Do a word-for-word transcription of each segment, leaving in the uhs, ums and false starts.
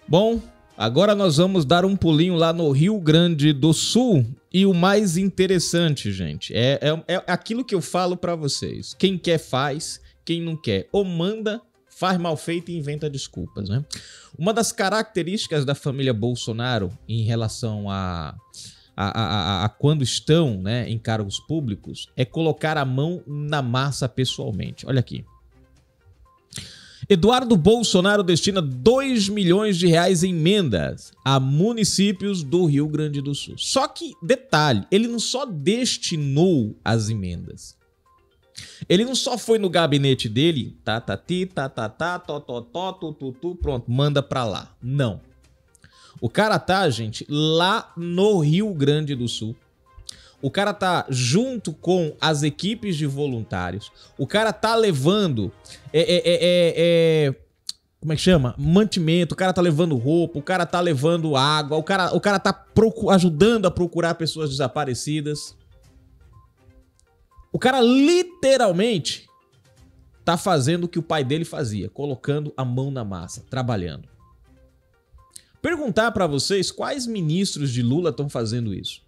Bom, agora nós vamos dar um pulinho lá no Rio Grande do Sul e o mais interessante, gente, é, é, é aquilo que eu falo pra vocês. Quem quer faz, quem não quer ou manda, faz mal feito e inventa desculpas, né? Uma das características da família Bolsonaro em relação a, a, a, a, a quando estão, né, em cargos públicos é colocar a mão na massa pessoalmente. Olha aqui. Eduardo Bolsonaro destina dois milhões de reais em emendas a municípios do Rio Grande do Sul. Só que, detalhe, ele não só destinou as emendas. Ele não só foi no gabinete dele, tá, tá, ti, tá, tá, tá, tó, tó, tó, tu, tu, tu, pronto, manda pra lá. Não. O cara tá, gente, lá no Rio Grande do Sul. O cara tá junto com as equipes de voluntários. O cara tá levando... É, é, é, é, é, como é que chama? Mantimento. O cara tá levando roupa. O cara tá levando água. O cara, o cara tá procu- ajudando a procurar pessoas desaparecidas. O cara literalmente tá fazendo o que o pai dele fazia. Colocando a mão na massa. Trabalhando. Perguntar pra vocês quais ministros de Lula estão fazendo isso.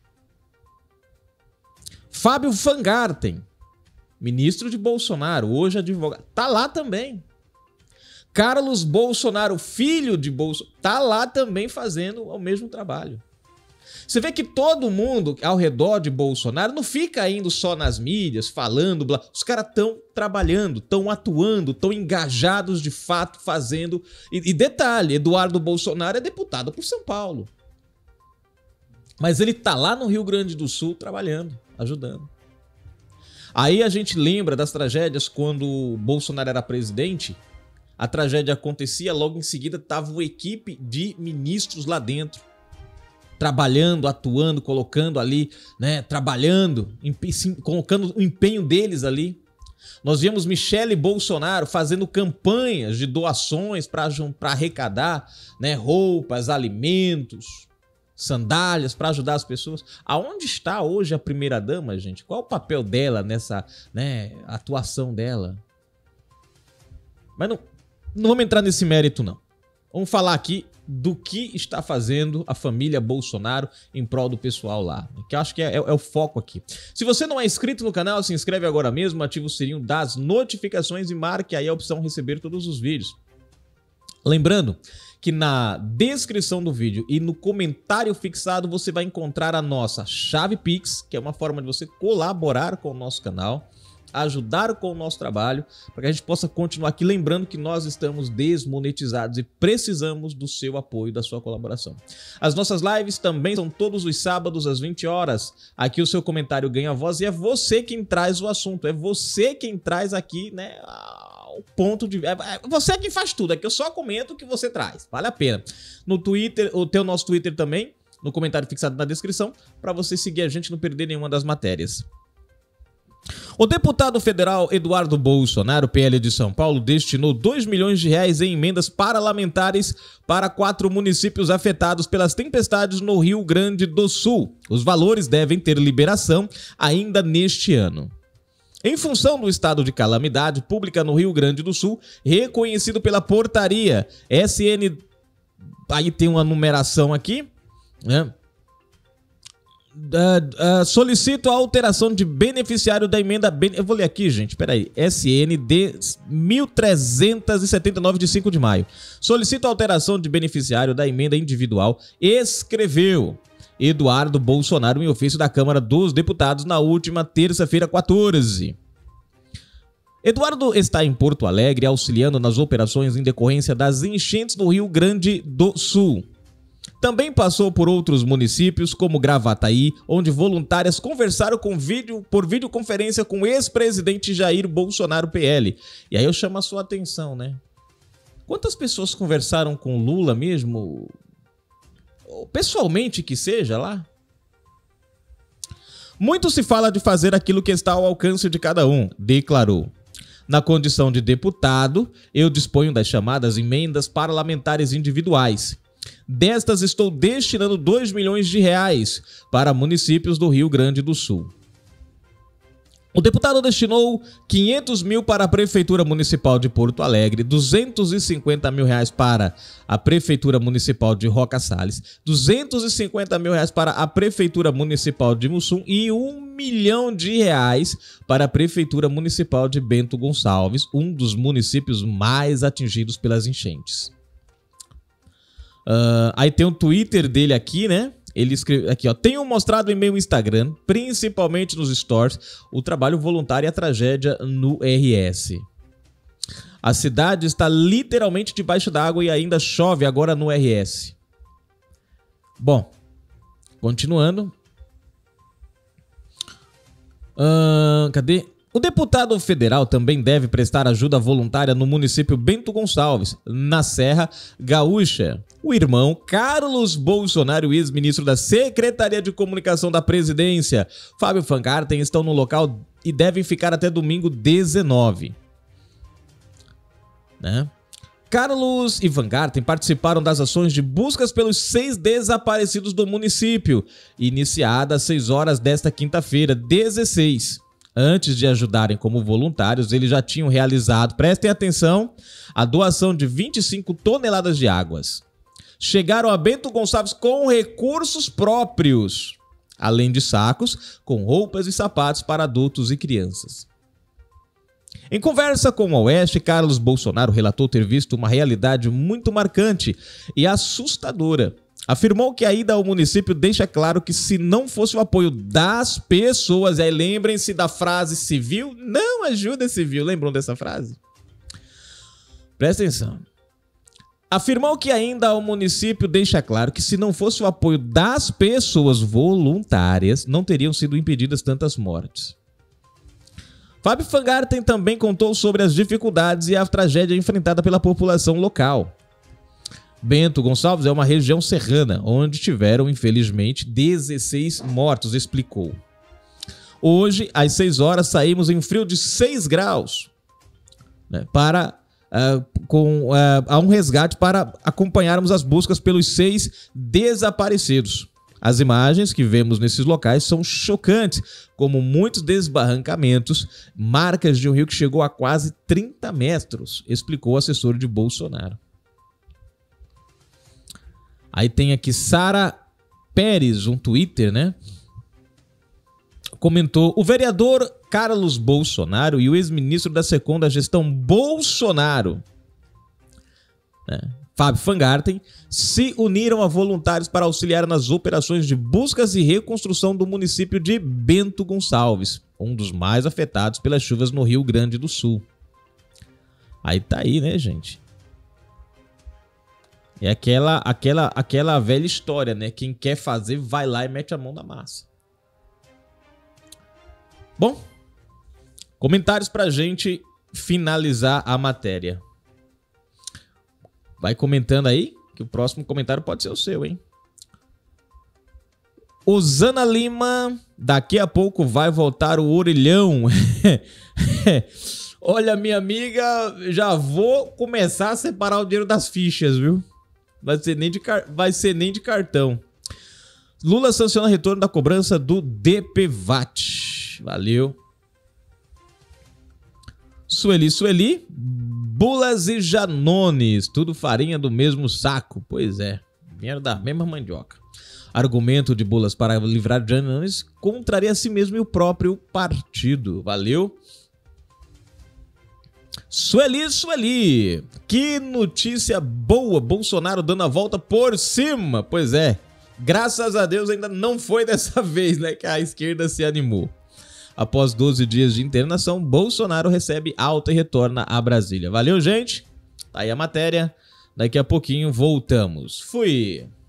Fábio Van Garten, ministro de Bolsonaro, hoje advogado, tá lá também. Carlos Bolsonaro, filho de Bolsonaro, tá lá também fazendo o mesmo trabalho. Você vê que todo mundo ao redor de Bolsonaro não fica indo só nas mídias, falando, blá. Os caras estão trabalhando, estão atuando, estão engajados de fato fazendo. E, e detalhe, Eduardo Bolsonaro é deputado por São Paulo. Mas ele tá lá no Rio Grande do Sul trabalhando, ajudando. Aí a gente lembra das tragédias quando o Bolsonaro era presidente. A tragédia acontecia, logo em seguida tava uma equipe de ministros lá dentro. Trabalhando, atuando, colocando ali, né, trabalhando, colocando o empenho deles ali. Nós vimos Michele Bolsonaro fazendo campanhas de doações para arrecadar, né, roupas, alimentos, sandálias para ajudar as pessoas. Aonde está hoje a primeira-dama, gente? Qual o papel dela nessa, né, atuação dela? Mas não, não vamos entrar nesse mérito, não. Vamos falar aqui do que está fazendo a família Bolsonaro em prol do pessoal lá, que eu acho que é, é, é o foco aqui. Se você não é inscrito no canal, se inscreve agora mesmo, ativa o sininho das notificações e marque aí a opção receber todos os vídeos. Lembrando que na descrição do vídeo e no comentário fixado você vai encontrar a nossa chave Pix, que é uma forma de você colaborar com o nosso canal, ajudar com o nosso trabalho, para que a gente possa continuar aqui. Lembrando que nós estamos desmonetizados e precisamos do seu apoio, da sua colaboração. As nossas lives também são todos os sábados às vinte horas. Aqui o seu comentário ganha voz e é você quem traz o assunto, é você quem traz aqui, né, o ponto de... É você quem faz tudo, aqui eu só comento o que você traz, vale a pena. No Twitter, tem o nosso Twitter também, no comentário fixado na descrição, para você seguir a gente e não perder nenhuma das matérias. O deputado federal Eduardo Bolsonaro, P L de São Paulo, destinou dois milhões de reais em emendas parlamentares para quatro municípios afetados pelas tempestades no Rio Grande do Sul. Os valores devem ter liberação ainda neste ano. Em função do estado de calamidade pública no Rio Grande do Sul, reconhecido pela portaria S N... Aí tem uma numeração aqui, né? Uh, uh, solicito a alteração de beneficiário da emenda... Ben... Eu vou ler aqui, gente, peraí. S N D mil trezentos e setenta e nove de cinco de maio. Solicito a alteração de beneficiário da emenda individual. Escreveu Eduardo Bolsonaro em ofício da Câmara dos Deputados na última terça-feira, quatorze. Eduardo está em Porto Alegre auxiliando nas operações em decorrência das enchentes no Rio Grande do Sul. Também passou por outros municípios, como Gravataí, onde voluntárias conversaram com vídeo, por videoconferência com o ex-presidente Jair Bolsonaro, P L. E aí eu chamo a sua atenção, né? Quantas pessoas conversaram com Lula mesmo, pessoalmente que seja lá? Muito se fala de fazer aquilo que está ao alcance de cada um, declarou. Na condição de deputado, eu disponho das chamadas emendas parlamentares individuais. Destas, estou destinando dois milhões de reais para municípios do Rio Grande do Sul. O deputado destinou quinhentos mil para a Prefeitura Municipal de Porto Alegre, duzentos e cinquenta mil reais para a Prefeitura Municipal de Roca Salles, duzentos e cinquenta mil reais para a Prefeitura Municipal de Mussum e um milhão de reais para a Prefeitura Municipal de Bento Gonçalves, um dos municípios mais atingidos pelas enchentes. Uh, aí tem um Twitter dele aqui, né? Ele escreve aqui, ó. Tenho mostrado em meu Instagram, principalmente nos stories, o trabalho voluntário e a tragédia no R S. A cidade está literalmente debaixo d'água e ainda chove agora no R S. Bom, continuando. Uh, cadê? O deputado federal também deve prestar ajuda voluntária no município Bento Gonçalves, na Serra Gaúcha. O irmão Carlos Bolsonaro, ex-ministro da Secretaria de Comunicação da Presidência, Fábio Van Garten, estão no local e devem ficar até domingo dezenove. Né? Carlos e Van Garten participaram das ações de buscas pelos seis desaparecidos do município, iniciada às seis horas desta quinta-feira, dezesseis. Antes de ajudarem como voluntários, eles já tinham realizado, prestem atenção, a doação de vinte e cinco toneladas de águas. Chegaram a Bento Gonçalves com recursos próprios, além de sacos com roupas e sapatos para adultos e crianças. Em conversa com o Oeste, Carlos Bolsonaro relatou ter visto uma realidade muito marcante e assustadora. Afirmou que a ida ao município deixa claro que se não fosse o apoio das pessoas, aí lembrem-se da frase civil, não ajuda civil, lembram dessa frase? Presta atenção. Afirmou que ainda ao município deixa claro que se não fosse o apoio das pessoas voluntárias, não teriam sido impedidas tantas mortes. Fábio Van Garten também contou sobre as dificuldades e a tragédia enfrentada pela população local. Bento Gonçalves é uma região serrana, onde tiveram, infelizmente, dezesseis mortos, explicou. Hoje, às seis horas, saímos em frio de seis graus, né, para, uh, com, uh, a um resgate para acompanharmos as buscas pelos seis desaparecidos. As imagens que vemos nesses locais são chocantes, como muitos desbarrancamentos, marcas de um rio que chegou a quase trinta metros, explicou o assessor de Bolsonaro. Aí tem aqui Sara Pérez, um Twitter, né? Comentou: o vereador Carlos Bolsonaro e o ex-ministro da segunda gestão Bolsonaro, né, Fábio Van Garten, se uniram a voluntários para auxiliar nas operações de buscas e reconstrução do município de Bento Gonçalves, um dos mais afetados pelas chuvas no Rio Grande do Sul. Aí tá aí, né, gente? É aquela, aquela, aquela velha história, né? Quem quer fazer, vai lá e mete a mão na massa. Bom, comentários pra gente finalizar a matéria. Vai comentando aí, que o próximo comentário pode ser o seu, hein? Osana Lima, daqui a pouco vai voltar o orelhão. Olha, minha amiga, já vou começar a separar o dinheiro das fichas, viu? Vai ser nem de, car... vai ser nem de cartão. Lula sanciona retorno da cobrança do D P V A T. Valeu. Sueli, Sueli. Bulas e Janones. Tudo farinha do mesmo saco. Pois é. Dinheiro da mesma mandioca. Argumento de Bulas para livrar Janones contraria a si mesmo e o próprio partido. Valeu. Sueli, Sueli, que notícia boa, Bolsonaro dando a volta por cima. Pois é, graças a Deus ainda não foi dessa vez, né, que a esquerda se animou. Após doze dias de internação, Bolsonaro recebe alta e retorna a Brasília. Valeu, gente, tá aí a matéria, daqui a pouquinho voltamos. Fui!